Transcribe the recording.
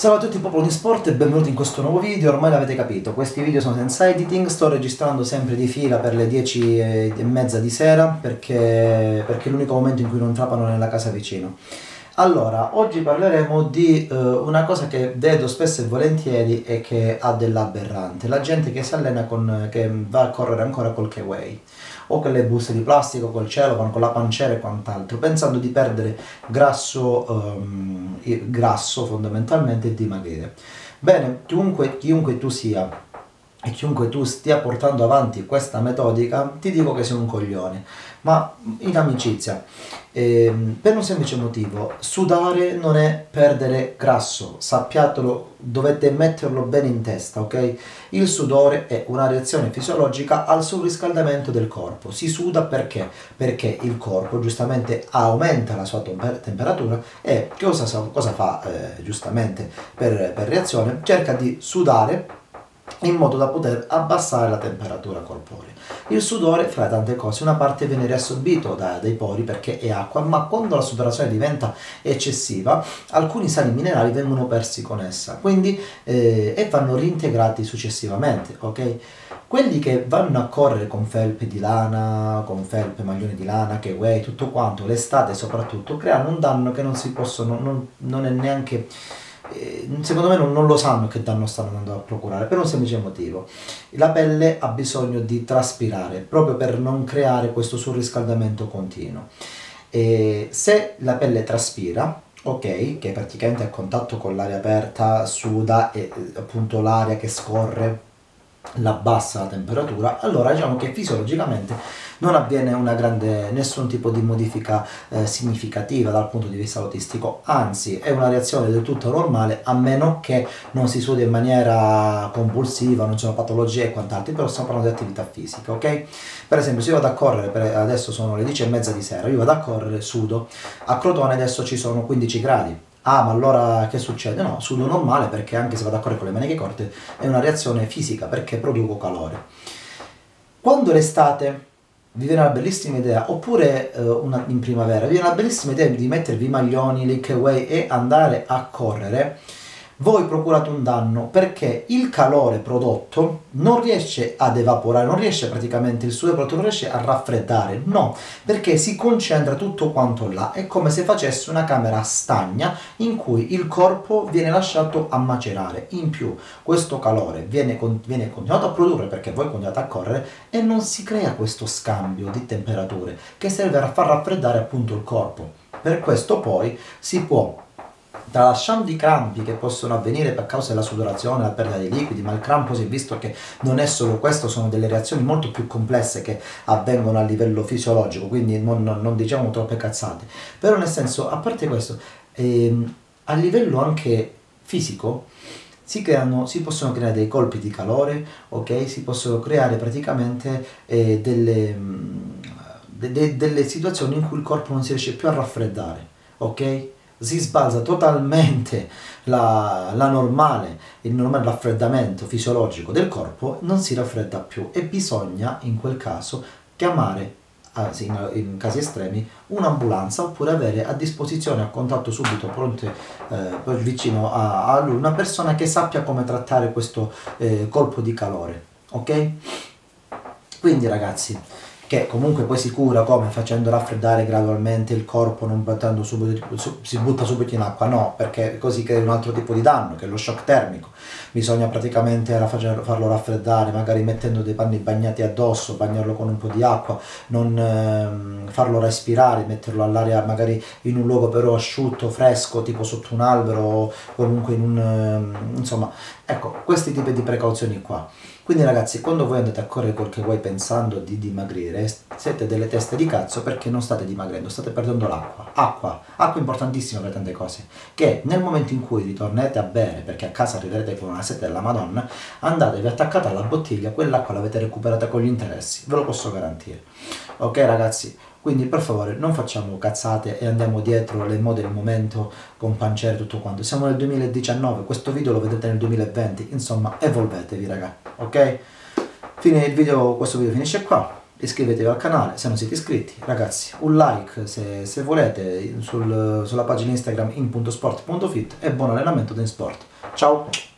Salve a tutti popolo di sport e benvenuti in questo nuovo video. Ormai l'avete capito, questi video sono senza editing, sto registrando sempre di fila per le 10:30 di sera perché è l'unico momento in cui non trapano nella casa vicino. Allora, oggi parleremo di una cosa che vedo spesso e volentieri e che ha dell'aberrante: la gente che si allena che va a correre ancora col K-Way o con le buste di plastica, col cellophane, con la pancera e quant'altro, pensando di perdere grasso fondamentalmente e dimagrire. Bene, chiunque tu sia e chiunque tu stia portando avanti questa metodica, ti dico che sei un coglione, ma in amicizia, per un semplice motivo: sudare non è perdere grasso, sappiatelo, dovete metterlo bene in testa, ok? Il sudore è una reazione fisiologica al surriscaldamento del corpo. Si suda perché? Perché il corpo giustamente aumenta la sua temperatura e cosa fa giustamente per reazione? Cerca di sudare in modo da poter abbassare la temperatura corporea. Il sudore, fra tante cose, una parte viene riassorbito dai pori perché è acqua, ma quando la sudorazione diventa eccessiva, alcuni sali minerali vengono persi con essa, quindi e vanno reintegrati successivamente, ok? Quelli che vanno a correre con felpe di lana, con felpe, maglioni di lana, K-Way, tutto quanto, l'estate soprattutto, creano un danno che non si possono, non è neanche... secondo me non lo sanno che danno stanno andando a procurare, per un semplice motivo: la pelle ha bisogno di traspirare proprio per non creare questo surriscaldamento continuo. E se la pelle traspira, ok, che praticamente è a contatto con l'aria aperta, suda e appunto l'aria che scorre la abbassa la temperatura, allora diciamo che fisiologicamente non avviene nessun tipo di modifica significativa dal punto di vista autistico, anzi è una reazione del tutto normale, a meno che non si sudi in maniera compulsiva, non sono patologie e quant'altro, però stiamo parlando di attività fisica, ok? Per esempio, se io vado a correre, adesso sono le 10:30 di sera, io vado a correre, sudo, a Crotone adesso ci sono 15 gradi. Ah, ma allora che succede? No, sudo normale, perché anche se vado a correre con le maniche corte è una reazione fisica, perché produco calore. Quando l'estate vi viene una bellissima idea, oppure in primavera vi viene una bellissima idea di mettervi i maglioni, le K-Way e andare a correre, voi procurate un danno, perché il calore prodotto non riesce ad evaporare, non riesce praticamente, il sudore prodotto non riesce a raffreddare, no, perché si concentra tutto quanto là, è come se facesse una camera stagna in cui il corpo viene lasciato a macerare. In più questo calore viene continuato a produrre perché voi continuate a correre e non si crea questo scambio di temperature che serve a far raffreddare appunto il corpo. Per questo poi si può, tralasciando i crampi che possono avvenire per causa della sudorazione, la perdita di liquidi, ma il crampo si è visto che non è solo questo, sono delle reazioni molto più complesse che avvengono a livello fisiologico, quindi non diciamo troppe cazzate, però nel senso, a parte questo, a livello anche fisico si possono creare dei colpi di calore, ok? Si possono creare praticamente delle situazioni in cui il corpo non si riesce più a raffreddare, ok? Si sbalza totalmente il normale raffreddamento fisiologico del corpo, non si raffredda più e bisogna in quel caso chiamare, in casi estremi, un'ambulanza, oppure avere a disposizione, a contatto subito, vicino a lui, una persona che sappia come trattare questo colpo di calore, ok? Quindi ragazzi, che comunque poi si cura come? Facendo raffreddare gradualmente il corpo, non battendo subito, si butta subito in acqua, no, perché così crea un altro tipo di danno, che è lo shock termico. Bisogna praticamente farlo raffreddare, magari mettendo dei panni bagnati addosso, bagnarlo con un po' di acqua, non farlo respirare, metterlo all'aria magari in un luogo però asciutto, fresco, tipo sotto un albero o comunque insomma, ecco, questi tipi di precauzioni qua. Quindi ragazzi, quando voi andate a correre col K-Way pensando di dimagrire, siete delle teste di cazzo, perché non state dimagrendo, state perdendo l'acqua. Acqua importantissima per tante cose, che nel momento in cui ritornerete a bere, perché a casa arriverete con una sete della Madonna, andatevi attaccata alla bottiglia, quell'acqua l'avete recuperata con gli interessi, ve lo posso garantire. Ok ragazzi? Quindi per favore non facciamo cazzate e andiamo dietro le mode del momento con pancere e tutto quanto. Siamo nel 2019, questo video lo vedete nel 2020, insomma evolvetevi raga, ok? Questo video finisce qua, iscrivetevi al canale se non siete iscritti, ragazzi, un like se volete sulla pagina Instagram in.sport.fit e buon allenamento in sport. Ciao!